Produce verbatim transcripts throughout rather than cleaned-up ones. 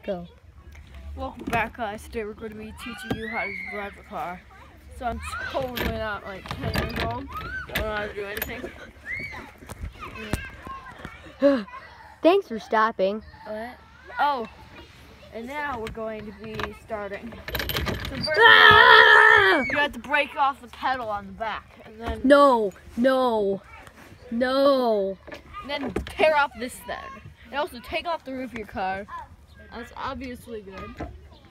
Go. Welcome back, guys. Today we're going to be teaching you how to drive a car. So I'm totally not like ten years old. Don't know how to do anything. Thanks for stopping. What? Oh, and now we're going to be starting. So first Ah! you have to break off the pedal on the back, and then No, no, no. and then tear off this then, and also take off the roof of your car. That's obviously good.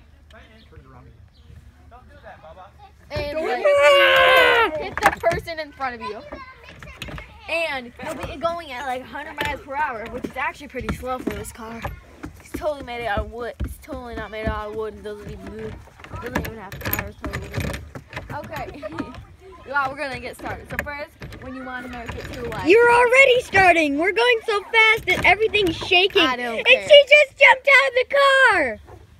And like, hit the person in front of you. And you'll be going at like one hundred miles per hour, which is actually pretty slow for this car. It's totally made out of wood. It's totally not made out of wood and doesn't even move. It doesn't even have tires. Totally. Okay. Well, we're gonna get started. So first, when you want to make it to like, You're already starting. We're going so fast that everything's shaking. I don't and care. she just jumped out of the car.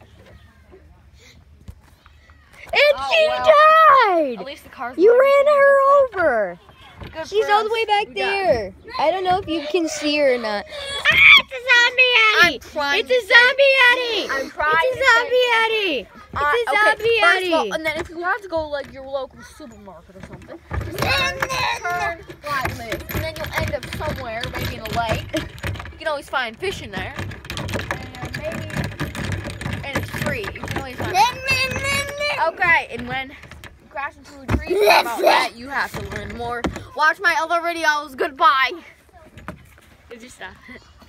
And Oh, she well. died. at least the car's You moving, ran so her we'll go over. fast. Good She's for all the us. way back We got- there. I don't know if you can see her or not. Ah, it's a zombie I'm Eddie. trying It's to a zombie Eddie. I'm trying It's a to say- zombie Eddie. Uh, It's a okay, zombie first of all, Eddie. and then if you have to go like your local supermarket or something, just turn, turn like this, and then you'll end up somewhere, maybe in a lake. You can always find fish in there, and maybe, and it's free. You can always find. Okay, and when you crash into a tree, sorry about that, you have to learn more. Watch my other videos. Goodbye. Did you stop?